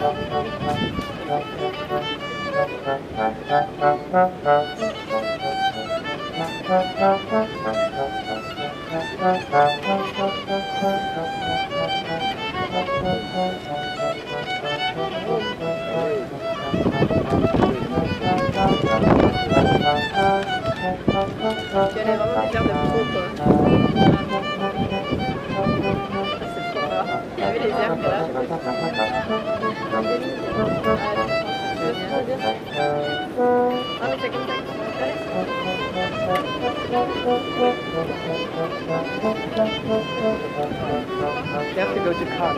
Tu allais vraiment des airs de pro, quoi. Ah, c'est trop fort. Il y avait les airs, mais là, je sais pas. Ah, je comprends ce que tu veux dire. Ah, mais c'est comme ça que tu You have to go to car.